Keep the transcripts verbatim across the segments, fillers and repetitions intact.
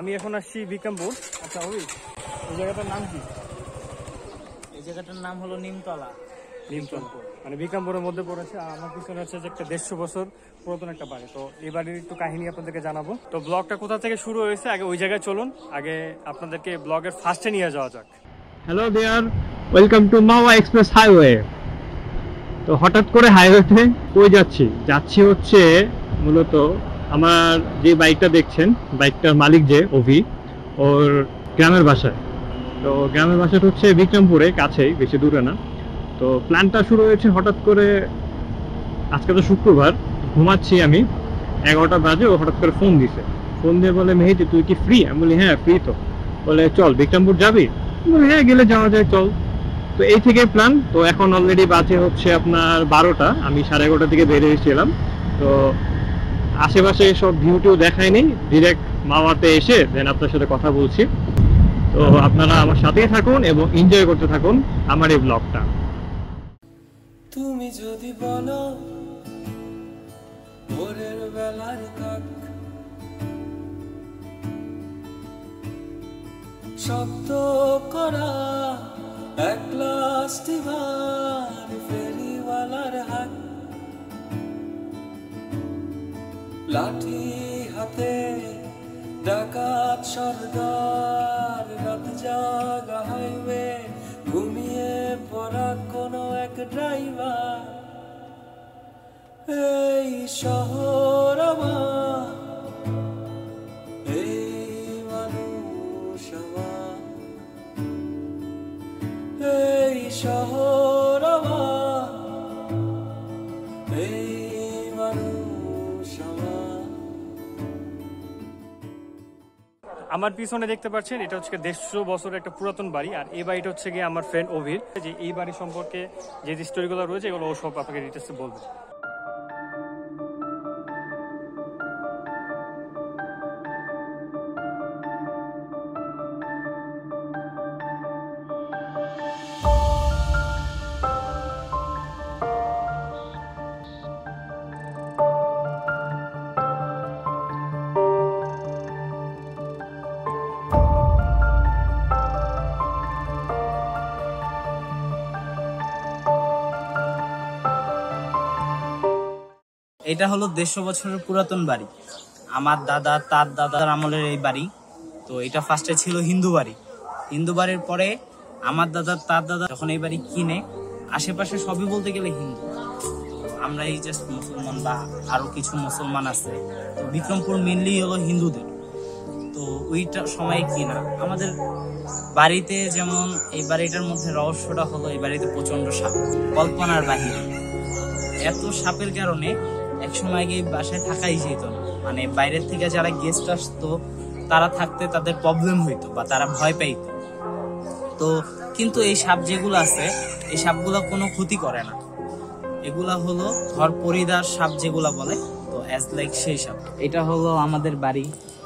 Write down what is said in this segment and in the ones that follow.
আমি এখন আসছি বিক্রমপুর। আচ্ছা ওই এই জায়গাটার নাম কি? এই জায়গাটার নাম হলো নিমতলা। নিমতলা মানে বিক্রমপুরের মধ্যে পড়েছে। আর আমার পিছনে হচ্ছে যে একটা দেড়শো বছর পুরাতন একটা বাড়ি। তো এই বাড়ির একটু কাহিনী আপনাদেরকে জানাবো। তো ব্লগটা কোথা থেকে শুরু হয়েছে আগে ওই জায়গায় চলুন, আগে আপনাদেরকে ব্লগের ফার্স্টে নিয়ে যাওয়া যাক। Hello there, welcome to Mawa express highway. তো হঠাৎ করে হাইওয়েতে কই যাচ্ছি যাচ্ছি হচ্ছে মূলত আমার যে বাইকটা দেখছেন, বাইকটার মালিক যে অভি, ওর গ্রামের বাসায়। তো গ্রামের বাসাটা হচ্ছে বিক্রমপুরে কাছেই, বেশি দূরে না। তো প্ল্যানটা শুরু হয়েছে হঠাৎ করে। আজকে তো শুক্রবার, ঘুমাচ্ছি আমি, এগারোটা বাজে ও হঠাৎ করে ফোন দিছে। ফোন দিয়ে বলে, মেহেদি তুই কি ফ্রি? আমি বলি হ্যাঁ ফ্রি। তো বলে চল বিক্রমপুর যাবি? বলি হ্যাঁ গেলে যাওয়া যায়, চল। তো এই থেকে প্ল্যান। তো এখন অলরেডি বাজে হচ্ছে আপনার বারোটা, আমি সাড়ে এগারোটার দিকে বেরিয়ে এসেছিলাম। তো আশেপাশে সব ভিউটিও দেখাই নেই, ডিরেক্ট মাওয়াতে এসে দেন আপনার সাথে কথা বলছি। তো আপনারা আমার সাথেই থাকুন এবং এনজয় করতে থাকুন আমার এই ব্লগটা। তুমি যদি বলো ভোরের বেলার কাক, শব্দ করা এক গ্লাস দিবার ফেরিওয়ালার হাত, লাঠি হাতে ডাকাত সর্দার, রাত জাগা হাইওয়ে ঘুমিয়ে পড়া কোনো এক ড্রাইভার। এই শহর আমার, এই মানুষ আমার, এই শহর আমার, এই মানুষ আমার। আমার পিছনে দেখতে পাচ্ছেন এটা হচ্ছে দেড়শো বছরের একটা পুরাতন বাড়ি। আর এই বাড়িটা হচ্ছে গিয়ে আমার ফ্রেন্ড অভির। যে এই বাড়ি সম্পর্কে যে স্টোরিগুলো রয়েছে এগুলো ও সব আপনাকে ডিটেলসে বলবে। এটা হলো দেড়শো বছরের পুরাতন বাড়ি। আমার দাদা তার দাদার আমলের এই বাড়ি। তো এটা ফার্স্টে ছিল হিন্দু বাড়ি। হিন্দু বাড়ির পরে আমার দাদা তার দাদা যখন এই বাড়ি কিনে, আশেপাশে সবই বলতে গেলে হিন্দু। আমরা এই জাস্ট মুসলমান বা আরো কিছু মুসলমান আছে। তো বিক্রমপুর মেনলি হলো হিন্দুদের। তো ওইটা সময় কিনা আমাদের বাড়িতে, যেমন এই বাড়িটার মধ্যে রহস্যটা হলো এই বাড়িতে প্রচন্ড সাপ, কল্পনার বাহিরে। এত সাপের কারণে এক সময় গিয়ে বাসায় থাকাই যেত না। মানে বাইরের থেকে যারা গেস্ট আসতো তারা থাকতে তাদের প্রবলেম হইতো বা তারা ভয় পাইতো। তো কিন্তু এই সাপ যেগুলো আছে, এই সাপগুলো কোনো ক্ষতি করে না। এগুলা হলো ঘর পরিদার সাপ যেগুলা বলে। তো অ্যাজ লাইক সেই সাপ। এটা হলো আমাদের বাড়ি,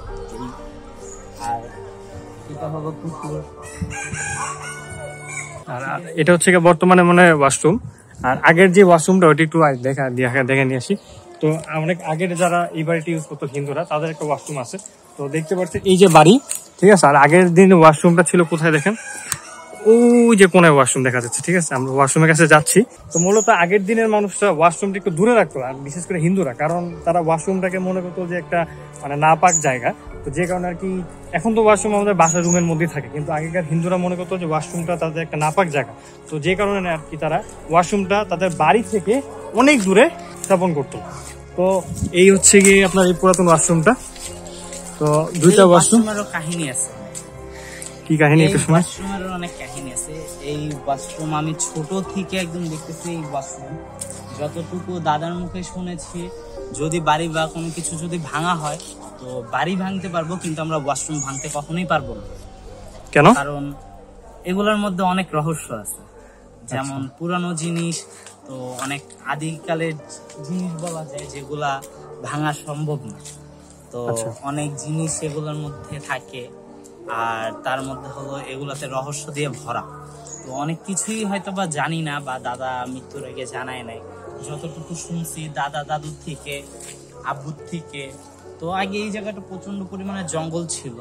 আর এটা হলো পুকুর। আর এটা হচ্ছে গিয়ে বর্তমানে মনে হয় ওয়াশরুম। আর আগের যে ওয়াশরুমটা ওইটা একটু দেখা দেখে নিয়ে আসি। তো অনেক আগের যারা এই বাড়িটি ইউজ করতো হিন্দুরা, তাদের একটা ওয়াশরুম আছে। তো দেখতে পাচ্ছেন এই যে বাড়ি, ঠিক আছে। আর আগের দিন ওয়াশরুমটা ছিল কোথায় দেখেন, ওই যে কোনায় ওয়াশরুম দেখা যাচ্ছে, ঠিক আছে। আমরা ওয়াশরুমের কাছে যাচ্ছি। তো মূলত আগের দিনের মানুষরা ওয়াশরুমটা একটু দূরে রাখতো, আর বিশেষ করে হিন্দুরা, কারণ তারা ওয়াশরুমটাকে মনে করতো যে একটা মানে নাপাক জায়গা। তো যে কারণে আর কি এখন তো ওয়াশরুম আমাদের বাসার রুমের মধ্যেই থাকে, কিন্তু আগেকার হিন্দুরা মনে করতো যে ওয়াশরুমটা তাদের একটা নাপাক জায়গা। তো যে কারণে আর কি তারা ওয়াশরুমটা তাদের বাড়ি থেকে অনেক দূরে স্থাপন করতো। তো এই হচ্ছে গিয়ে আপনার এই পুরাতন ওয়াশরুমটা। তো দুইটা ওয়াশরুমেরও কাহিনী আছে। কি কাহিনী? একটু সময় ওয়াশরুমেরও অনেক কাহিনী আছে। এই ওয়াশরুম আমি ছোট থেকে একদম দেখতেছি। এই ওয়াশরুম যতটুকু দাদার মুখে শুনেছি, যদি বাড়ি বা কোনো কিছু যদি ভাঙা হয়, তো বাড়ি ভাঙতে পারবো, কিন্তু আমরা ওয়াশরুম ভাঙতে কখনোই পারবো না। কেন? কারণ এগুলোর মধ্যে অনেক রহস্য আছে। যেমন পুরানো জিনিস, তো অনেক আদিকালের জিনিস বলা যায় যেগুলা ভাঙা সম্ভব না। তো অনেক জিনিস এগুলোর মধ্যে থাকে, আর তার মধ্যে হলো এগুলাতে রহস্য দিয়ে ভরা। তো অনেক কিছুই হয়তো বা জানি না, বা দাদা মৃত্যুর আগে জানায় নাই। যতটুকু শুনছি দাদা দাদুর থেকে, আব্বুর থেকে, তো আগে এই জায়গাটা প্রচন্ড পরিমাণে জঙ্গল ছিল। তো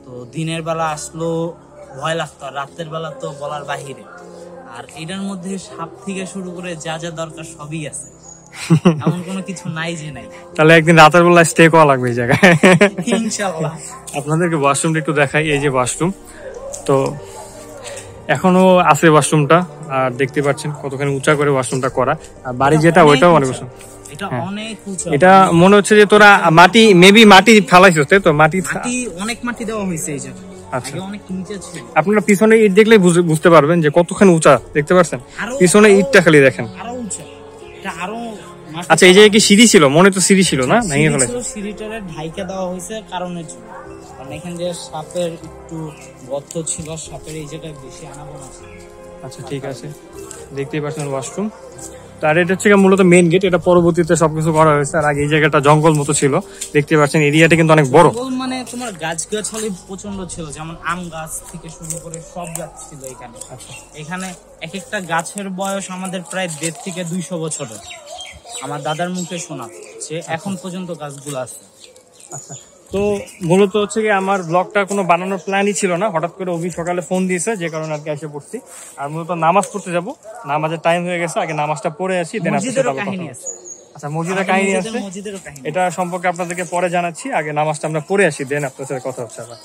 তো দিনের বেলা আসলো ভয় লাগতো, আর রাতের বেলা তো বলার বাহিরে। আর এটার মধ্যে সাপ থেকে শুরু করে যা যা দরকার সবই আছে, এমন কোনো কিছু নাই যে নাই। তাহলে একদিন রাতের বেলা স্টে করা লাগবে এই জায়গায়। ইনশাআল্লাহ। আপনাদেরকে ওয়াশরুমটা একটু দেখাই, এই যে ওয়াশরুম, তো এখনো আছে ওয়াশরুমটা, আর দেখতে পাচ্ছেন কতখানি উঁচা করে ওয়াশরুমটা করা। আর বাড়ি যেটা ওইটাও অনেক উঁচু। এটা অনেক উঁচু। এটা মনে হচ্ছে যে তোরা মাটি মেবি মাটি ফেলাইছিস, তাই তো? মাটি মাটি অনেক মাটি দেওয়া হয়েছে এই জায়গায়। আচ্ছা, আগে অনেক নিচে ছিল। আপনারা পিছনে ইট দেখলেই বুঝ- বুঝতে পারবেন যে কতখানি উঁচা, দেখতে পাচ্ছেন আরো- পিছনে ইটটা খালি দেখেন। আরো উঁচু, এটা আরো মাটি- আচ্ছা, এই জায়গায় কি সিঁড়ি ছিল? মনে তো সিঁড়ি ছিল না, ভেঙে সিঁড়ি ফেলেছে। ছিল, সিঁড়িটারে ঢাইকা দেওয়া হয়েছে কারণের জন্য, কারণ এখানে যে সাপের একটু গর্ত ছিল, সাপের এই জায়গায় বেশি আনাগোনা ছিল। আচ্ছা, ঠিক আছে, দেখতেই পাচ্ছেন ওয়াশরুম। তার এটা হচ্ছে গিয়ে মূলত মেইন গেট, এটা পরবর্তীতে সবকিছু করা হয়েছে। আর আগে এই জায়গাটা জঙ্গল মতো ছিল, দেখতে পাচ্ছেন এরিয়াটা কিন্তু অনেক বড়। জঙ্গল মানে তোমার গাছ গাছালি প্রচন্ড ছিল, যেমন আম গাছ থেকে শুরু করে সব গাছ ছিল এখানে। আচ্ছা, এখানে এক একটা গাছের বয়স আমাদের প্রায় দেড় থেকে দুইশো বছরের। আমার দাদার মুখে শোনা যে এখন পর্যন্ত গাছগুলো আছে। আচ্ছা, তো মূলত হচ্ছে কি আমার ব্লগটা কোনো বানানোর প্ল্যানই ছিল না, হঠাৎ করে অভি সকালে ফোন দিয়েছে, যে কারণে আজকে এসে পড়ছি। আর মূলত নামাজ পড়তে যাব, নামাজের টাইম হয়ে গেছে, আগে নামাজটা পড়ে আসি, দেন মসজিদেরও কাহিনী আছে। আচ্ছা, মসজিদের কাহিনী আছে, মসজিদেরও কাহিনী। এটা সম্পর্কে আপনাদেরকে পরে জানাচ্ছি। আগে নামাজটা আমরা পড়ে আসি, দেন আপনার সাথে কথা হচ্ছে আবার।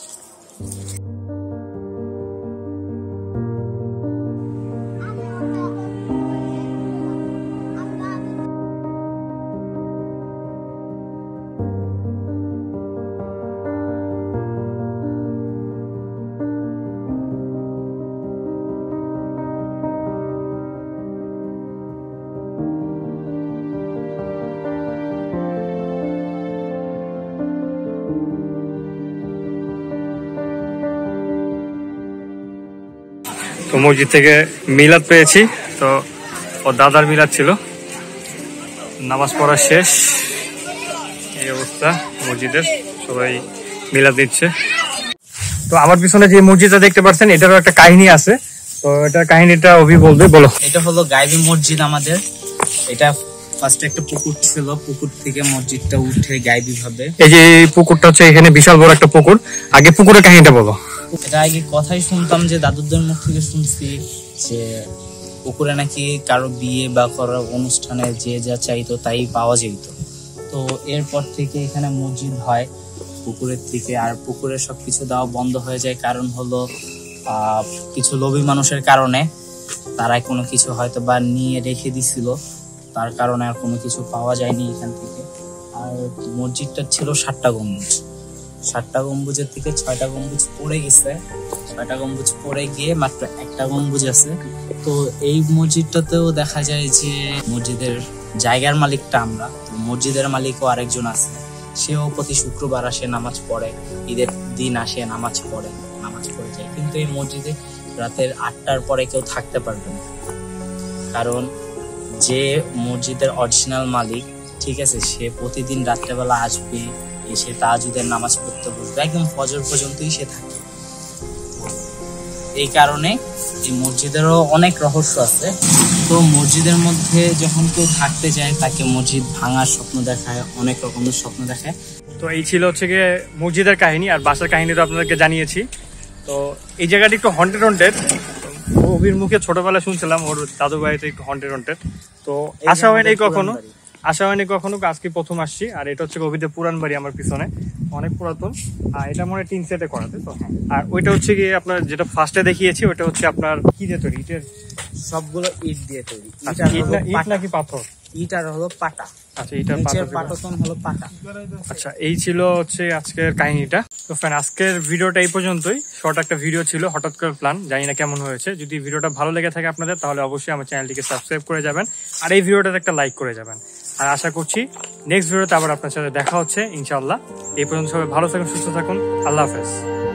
তো মসজিদ থেকে মিলাদ পেয়েছি, তো ও দাদার মিলাদ ছিল, নামাজ পড়া শেষ, এই অবস্থা মসজিদের, সবাই মিলাদ দিচ্ছে। তো আমার পিছনে যে মসজিদটা দেখতে পাচ্ছেন, এটারও একটা কাহিনী আছে, তো এটার কাহিনীটা অভি বলবে, বলো। এটা হলো গাইবি মসজিদ আমাদের। এটা ফার্স্টে একটা পুকুর ছিল, পুকুর থেকে মসজিদটা উঠে গাইবি ভাবে। এই যে এই পুকুরটা হচ্ছে, এখানে বিশাল বড় একটা পুকুর, আগে পুকুরের কাহিনীটা বলো। এটা আগে কথাই শুনতাম, যে দাদুদের মুখ থেকে শুনছি যে পুকুরে নাকি কারো বিয়ে বা কারো অনুষ্ঠানে যে যা চাইতো তাই পাওয়া যেত। তো এরপর থেকে এখানে মসজিদ হয় পুকুরের থেকে। আর পুকুরে সবকিছু দেওয়া বন্ধ হয়ে যায়, কারণ হলো আহ কিছু লোভী মানুষের কারণে। তারাই কোনো কিছু হয়তো বা নিয়ে রেখে দিছিল, তার কারণে আর কোনো কিছু পাওয়া যায়নি এখান থেকে। আর মসজিদটা ছিল সাতটা গম্বুজ, সাতটা গম্বুজের থেকে ছয়টা গম্বুজ পড়ে গেছে, ছয়টা গম্বুজ পড়ে গিয়ে মাত্র একটা গম্বুজ আছে। তো এই মসজিদটাতেও দেখা যায় যে মসজিদের জায়গার মালিকটা আমরা, তো মসজিদের মালিকও আরেকজন আছে, সেও প্রতি শুক্রবার আসে, নামাজ পড়ে, ঈদের দিন আসে, নামাজ পড়ে, নামাজ পড়ে যায়। কিন্তু এই মসজিদে রাতের আটটার পরে কেউ থাকতে পারবে না, কারণ যে মসজিদের অরিজিনাল মালিক, ঠিক আছে, সে প্রতিদিন রাত্রেবেলা আসবে, এসে তাহাজ্জুদের নামাজ পড়তে বসবে, একদম ফজর পর্যন্তই সে থাকে। এই কারণে এই মসজিদেরও অনেক রহস্য আছে। তো মসজিদের মধ্যে যখন কেউ থাকতে যায়, তাকে মসজিদ ভাঙার স্বপ্ন দেখায়, অনেক রকমের স্বপ্ন দেখায়। তো এই ছিল হচ্ছে গিয়ে মসজিদের কাহিনী, আর বাসার কাহিনী তো আপনাদেরকে জানিয়েছি। তো এই জায়গাটি একটু হন্টেড হন্টেড, অভির মুখে ছোটবেলায় শুনছিলাম ওর দাদু বাড়িতে একটু হন্টেড হন্টেড। তো আশা হয়নি কখনো, আশা হয়নি কখনো, আজকে প্রথম আসছি। আর এটা হচ্ছে অভিদের পুরান বাড়ি, আমার পিছনে অনেক পুরাতন। আর এটা মনে হয় টিন সেটে করা, তাই তো? আর ওইটা হচ্ছে গিয়ে আপনার যেটা ফার্স্টে দেখিয়েছি, ওইটা হচ্ছে আপনার কি দিয়ে তৈরি? ইটের? সবগুলো ইট দিয়ে তৈরি। আচ্ছা, ইট না- ইট নাকি পাথর? ইট আর হলো পাটা, আচ্ছা, ইটার নিচের পাথর। পাটাতন হলো পাটা। আচ্ছা, এই ছিল হচ্ছে আজকের কাহিনীটা। তো ফ্রেন্ড, আজকের ভিডিওটা এই পর্যন্তই। শর্ট একটা ভিডিও ছিল, হঠাৎ করে প্ল্যান, জানি না কেমন হয়েছে। যদি ভিডিওটা ভালো লেগে থাকে আপনাদের, তাহলে অবশ্যই আমার চ্যানেলটিকে সাবস্ক্রাইব করে যাবেন, আর এই ভিডিওটাতে একটা লাইক করে যাবেন। আর আশা করছি নেক্সট ভিডিওতে আবার আপনার সাথে দেখা হচ্ছে ইনশাআল্লাহ। এই পর্যন্ত সবাই ভালো থাকুন, সুস্থ থাকুন, আল্লাহ হাফেজ।